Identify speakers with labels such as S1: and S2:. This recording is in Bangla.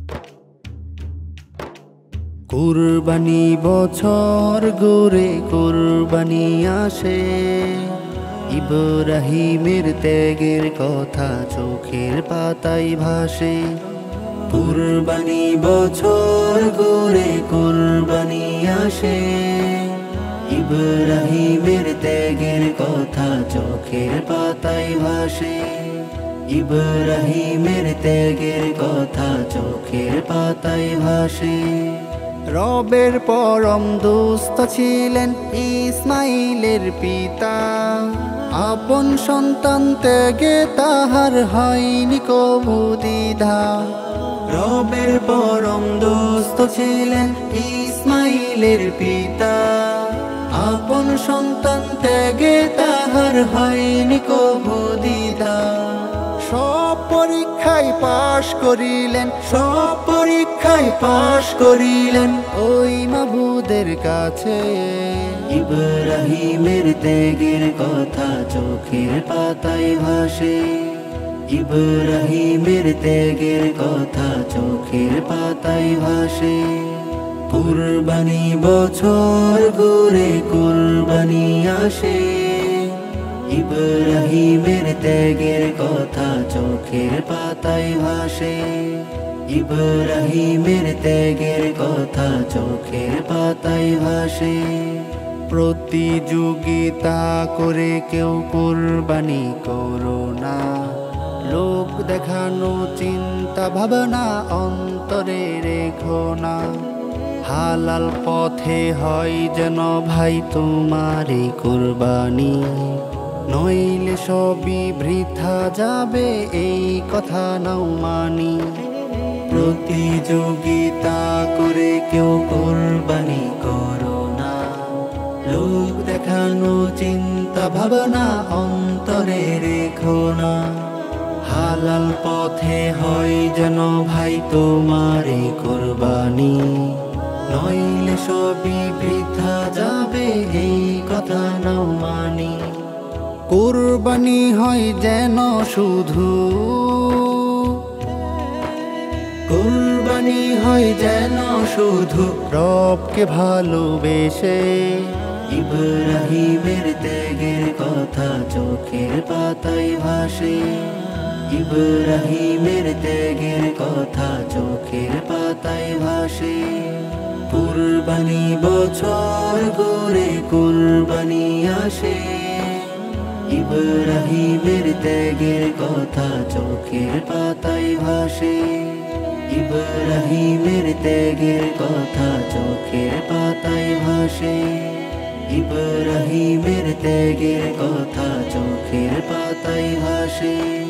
S1: কুরবানি বছর ঘুরে কুরবানি আসে, ইব্রাহিমের ত্যাগের কথা চোখের পাতায় ভাসে। কুরবানি বছর ঘুরে কুরবানি আসে, ইব্রাহিমের ত্যাগের কথা চোখের পাতায় ভাসে। ইব্রাহিমের ত্যাগের কথা চোখের পাতায় ভাসে। রবের পরম দুস্থ ছিলেন ইসমাইলের পিতা, আপন সন্তান ত্যাগে তাহার হয়নি কবু দ্বিধা। রবের পরম দুস্থ ছিলেন ইসমাইলের পিতা, আপন সন্তান ত্যাগে তাহার হয়নি কবু দ্বিধা। সব পরীক্ষায় পাশ করিলেন, সব পরীক্ষায় পাশ করিলেন ওই মাবুদের কাছে। ইব্রাহিমের ত্যাগের কথা চোখের পাতায় ভাসে, ইব্রাহিমের ত্যাগের কথা চোখের পাতায় ভাসে। কুরবানি বছর ঘুরে কুরবানি আসে, ইব্রাহিমের ত্যাগের কথা চোখের পাতায় ভাসে। ইব্রাহিমের ত্যাগের কথা চোখের পাতায় ভাসে। প্রতিযোগিতা করে কেউ কুরবানি করো না, লোক দেখানো চিন্তা ভাবনা অন্তরে রেখো না। হালাল পথে হয় যেন ভাই তোমারই কুরবানি, নইলে সবই বৃথা যাবে এই কথা নাও মানি। প্রতিযোগিতা করে কেউ কুরবানি করো না, লোক দেখানো চিন্তা ভাবনা অন্তরে রেখো না। হালাল পথে হয় যেন ভাই তোমারই কুরবানি, নইলে সবই বৃথা যাবে এই কথা নাও মানি। কুরবানি হয় যেন শুধু, কুরবানি হয় যেন শুধু রবকে ভালোবেসে। ইব্রাহিমের ত্যাগের কথা চোখের পাতায় ভাসে, ইব্রাহিমের ত্যাগের কথা চোখের পাতায় ভাসে। কুরবানি বছর ঘুরে কুরবানি আসে, ইব্রাহিমের ত্যাগের কথা চোখের পাতায় ভাসে। ইব্রাহিমের ত্যাগের কথা চোখের পাতায় ভাসে। ইব্রাহিমের ত্যাগের কথা চোখের পাতায় ভাসে।